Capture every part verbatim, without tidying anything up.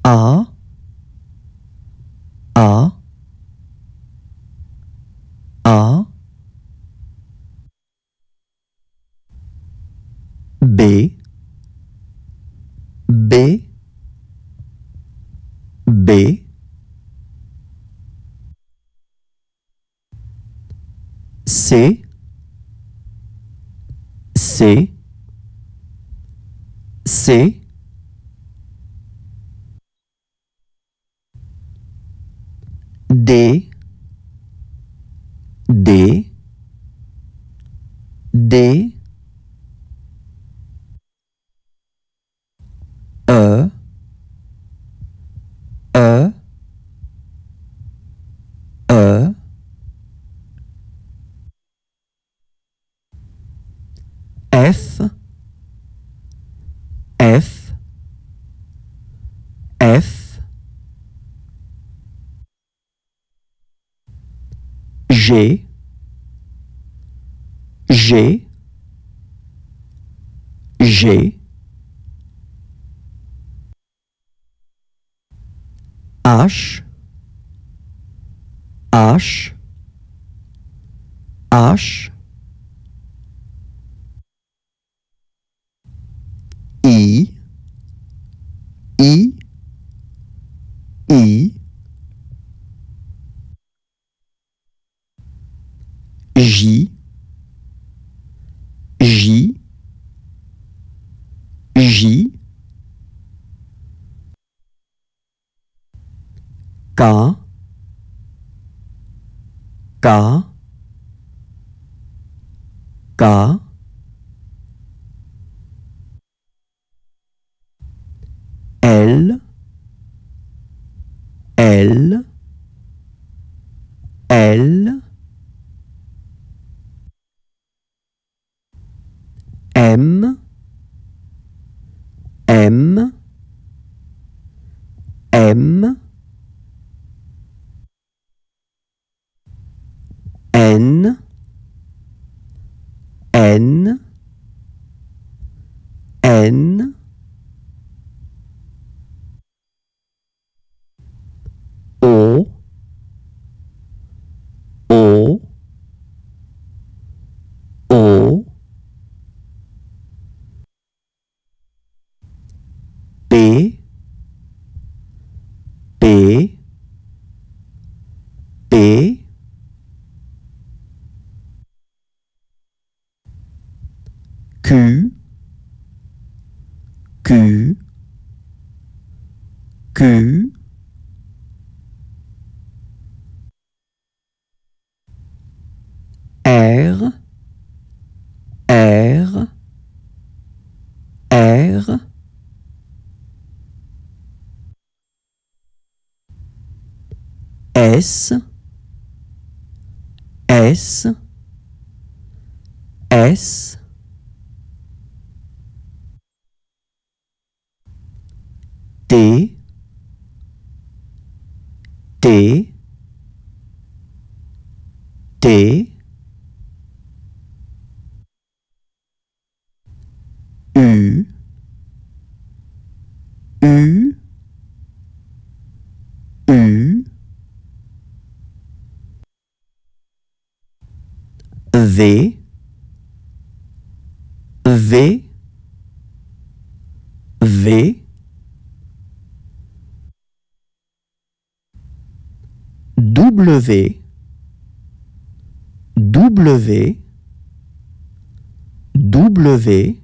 A, A, A, B, B, B, C, C, C, D, D, D, E, E, E, F, F, F, G, G, G, H, H, H, I, I, I, J, J, J, K, K, K, L, L, L, M, M, M, N, N, N, O, O, O, P, P, P, Q, Q, Q, R, R, R, S, S, S, T, T, T, U, U, U, V, V, V, W, W, W,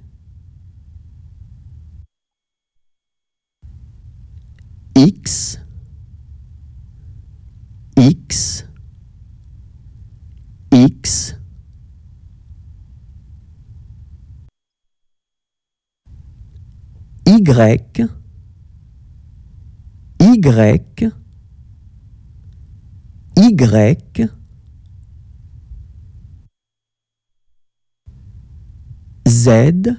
X, X, X, Y, Y, Y, Z,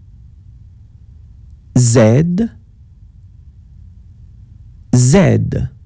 Z, Z.